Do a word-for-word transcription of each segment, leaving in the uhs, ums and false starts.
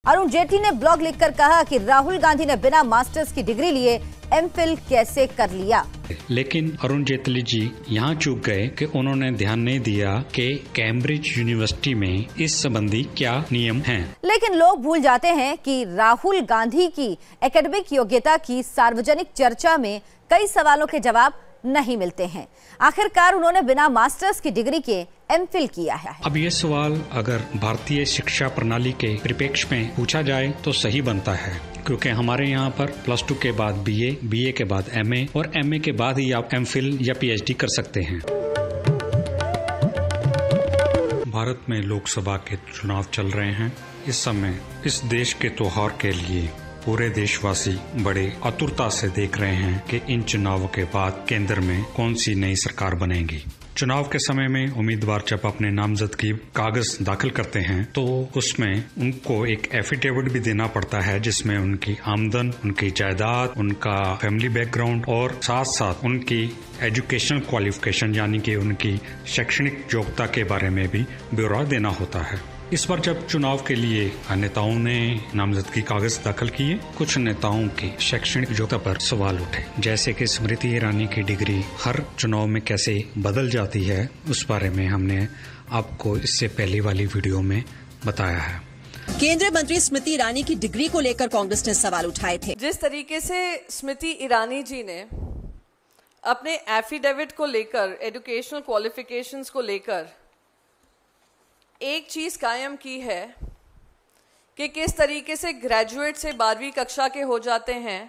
अरुण जेटली ने ब्लॉग लिखकर कहा कि राहुल गांधी ने बिना मास्टर्स की डिग्री लिए एमफिल कैसे कर लिया। लेकिन अरुण जेटली जी यहाँ चूक गए कि उन्होंने ध्यान नहीं दिया कि कैम्ब्रिज यूनिवर्सिटी में इस संबंधी क्या नियम हैं। लेकिन लोग भूल जाते हैं कि राहुल गांधी की एकेडमिक योग्यता की सार्वजनिक चर्चा में कई सवालों के जवाब नहीं मिलते हैं। आखिरकार उन्होंने बिना मास्टर्स की डिग्री के एमफिल किया है। अब ये सवाल अगर भारतीय शिक्षा प्रणाली के परिप्रेक्ष्य में पूछा जाए तो सही बनता है, क्योंकि हमारे यहाँ पर प्लस टू के बाद बीए, बीए के बाद एमए और एमए के बाद ही आप एमफिल या पीएचडी कर सकते हैं। भारत में लोकसभा के चुनाव चल रहे हैं। इस समय इस देश के त्योहार के लिए पूरे देशवासी बड़े आतुरता से देख रहे हैं कि इन चुनावों के बाद केंद्र में कौन सी नई सरकार बनेगी। चुनाव के समय में उम्मीदवार जब अपने नामजदगी कागज दाखिल करते हैं तो उसमें उनको एक एफिडेविट भी देना पड़ता है, जिसमें उनकी आमदन, उनकी जायदाद, उनका फैमिली बैकग्राउंड और साथ साथ उनकी एजुकेशनल क्वालिफिकेशन यानी कि उनकी शैक्षणिक योग्यता के बारे में भी ब्यौरा देना होता है। इस बार जब चुनाव के लिए नेताओं ने नामजदगी कागज दाखिल किए, कुछ नेताओं की शैक्षणिक योग्यता पर सवाल उठे, जैसे कि स्मृति ईरानी की डिग्री हर चुनाव में कैसे बदल जाती है। उस बारे में हमने आपको इससे पहले वाली वीडियो में बताया है। केंद्रीय मंत्री स्मृति ईरानी की डिग्री को लेकर कांग्रेस ने सवाल उठाए थे। जिस तरीके से स्मृति ईरानी जी ने अपने एफिडेविट को लेकर, एजुकेशनल क्वालिफिकेशंस को लेकर एक चीज कायम की है कि किस तरीके से ग्रेजुएट से बारहवीं कक्षा के हो जाते हैं,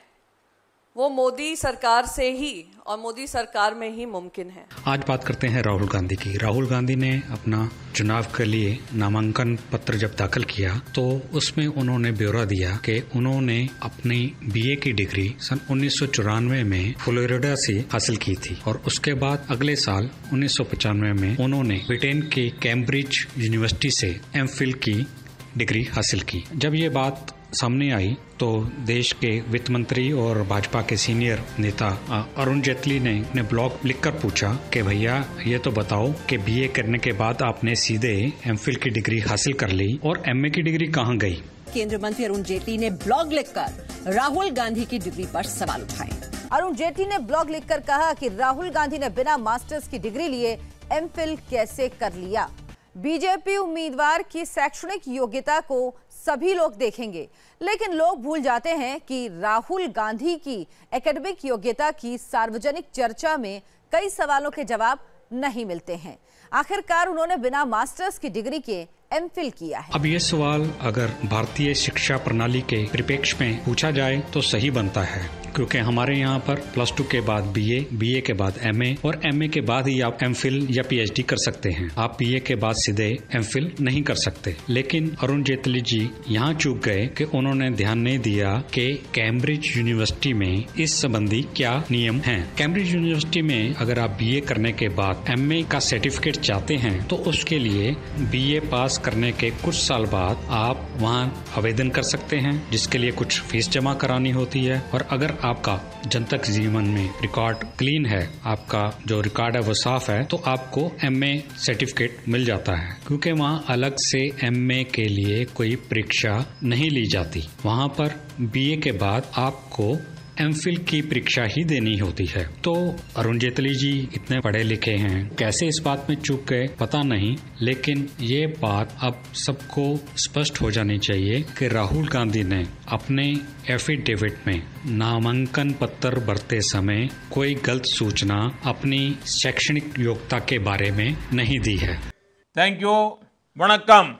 वो मोदी सरकार से ही और मोदी सरकार में ही मुमकिन है। आज बात करते हैं राहुल गांधी की। राहुल गांधी ने अपना चुनाव के लिए नामांकन पत्र जब दाखिल किया तो उसमें उन्होंने ब्यौरा दिया कि उन्होंने अपनी बीए की डिग्री सन उन्नीस सौ चौरानवे में फ्लोरिडा से हासिल की थी और उसके बाद अगले साल उन्नीस सौ पचानवे में उन्होंने ब्रिटेन की कैम्ब्रिज यूनिवर्सिटी से एमफिल की डिग्री हासिल की। जब ये बात सामने आई तो देश के वित्त मंत्री और भाजपा के सीनियर नेता अरुण जेटली ने अपने ब्लॉग लिखकर पूछा कि भैया ये तो बताओ कि बीए करने के बाद आपने सीधे एमफिल की डिग्री हासिल कर ली और एमए की डिग्री कहाँ गई। केंद्रीय मंत्री अरुण जेटली ने ब्लॉग लिखकर राहुल गांधी की डिग्री पर सवाल उठाए। अरुण जेटली ने ब्लॉग लिखकर कहा कि राहुल गांधी ने बिना मास्टर्स की डिग्री लिए एमफिल कैसे कर लिया। बीजेपी उम्मीदवार की शैक्षणिक योग्यता को सभी लोग देखेंगे, लेकिन लोग भूल जाते हैं कि राहुल गांधी की एकेडमिक योग्यता की सार्वजनिक चर्चा में कई सवालों के जवाब नहीं मिलते हैं। आखिरकार उन्होंने बिना मास्टर्स की डिग्री के एमफिल किया है। अब ये सवाल अगर भारतीय शिक्षा प्रणाली के परिप्रेक्ष्य में पूछा जाए तो सही बनता है, क्योंकि हमारे यहाँ पर प्लस टू के बाद बीए, बीए के बाद एमए और एमए के बाद ही आप एमफिल या पीएचडी कर सकते हैं। आप बीए के बाद सीधे एमफिल नहीं कर सकते। लेकिन अरुण जेटली जी यहाँ चूक गए कि उन्होंने ध्यान नहीं दिया कि कैम्ब्रिज यूनिवर्सिटी में इस संबंधी क्या नियम हैं। कैम्ब्रिज यूनिवर्सिटी में अगर आप बीए करने के बाद एमए का सर्टिफिकेट चाहते हैं तो उसके लिए बीए पास करने के कुछ साल बाद आप वहाँ आवेदन कर सकते हैं, जिसके लिए कुछ फीस जमा करानी होती है। और अगर आपका जनतक जीवन में रिकॉर्ड क्लीन है, आपका जो रिकॉर्ड है वो साफ है, तो आपको एमए सर्टिफिकेट मिल जाता है, क्योंकि वहाँ अलग से एमए के लिए कोई परीक्षा नहीं ली जाती। वहाँ पर बीए के बाद आपको एमफिल की परीक्षा ही देनी होती है। तो अरुण जेटली जी इतने पढ़े लिखे हैं, कैसे इस बात में चूक गए पता नहीं, लेकिन ये बात अब सबको स्पष्ट हो जानी चाहिए कि राहुल गांधी ने अपने एफिडेविट में नामांकन पत्र भरते समय कोई गलत सूचना अपनी शैक्षणिक योग्यता के बारे में नहीं दी है। Thank you. वणक्कम।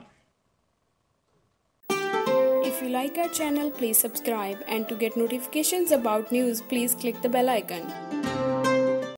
If you like our channel, please subscribe, and to get notifications about news, please click the bell icon.